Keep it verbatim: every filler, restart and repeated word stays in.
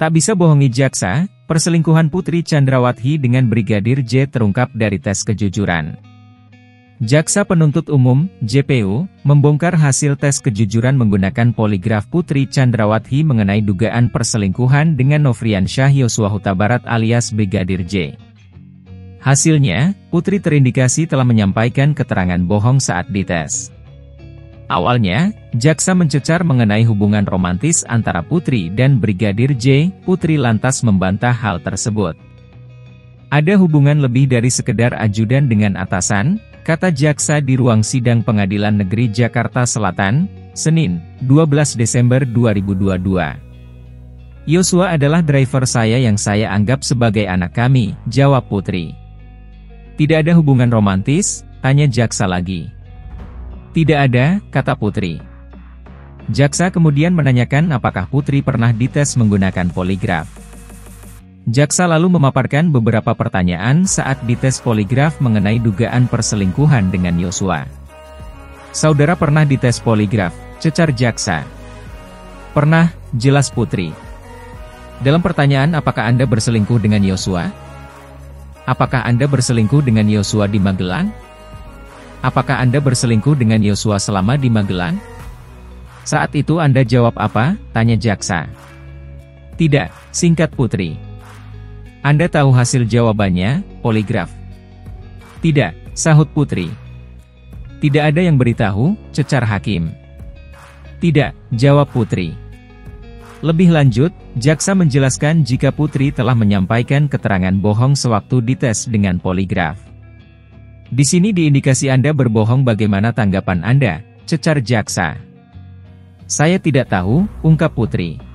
Tak bisa bohongi jaksa, perselingkuhan Putri Chandrawati dengan Brigadir J terungkap dari tes kejujuran. Jaksa Penuntut Umum, J P U, membongkar hasil tes kejujuran menggunakan poligraf Putri Chandrawati mengenai dugaan perselingkuhan dengan Nofriansyah Yosua Huta Barat alias Brigadir J. Hasilnya, Putri terindikasi telah menyampaikan keterangan bohong saat dites. Awalnya, jaksa mencecar mengenai hubungan romantis antara Putri dan Brigadir J, Putri lantas membantah hal tersebut. Ada hubungan lebih dari sekedar ajudan dengan atasan, kata jaksa di ruang sidang Pengadilan Negeri Jakarta Selatan, Senin, dua belas Desember dua ribu dua puluh dua. Yosua adalah driver saya yang saya anggap sebagai anak kami, jawab Putri. Tidak ada hubungan romantis, tanya jaksa lagi. Tidak ada, kata Putri. Jaksa kemudian menanyakan apakah Putri pernah dites menggunakan poligraf. Jaksa lalu memaparkan beberapa pertanyaan saat dites poligraf mengenai dugaan perselingkuhan dengan Yosua. Saudara pernah dites poligraf, cecar jaksa. Pernah, jelas Putri. Dalam pertanyaan apakah Anda berselingkuh dengan Yosua? Apakah Anda berselingkuh dengan Yosua di Magelang? Apakah Anda berselingkuh dengan Yosua selama di Magelang? Saat itu Anda jawab apa? Tanya jaksa. Tidak, singkat Putri. Anda tahu hasil jawabannya, poligraf? Tidak, sahut Putri. Tidak ada yang beritahu, cecar hakim. Tidak, jawab Putri. Lebih lanjut, jaksa menjelaskan jika Putri telah menyampaikan keterangan bohong sewaktu dites dengan poligraf. Di sini diindikasi Anda berbohong, bagaimana tanggapan Anda? Cecar jaksa. Saya tidak tahu, ungkap Putri.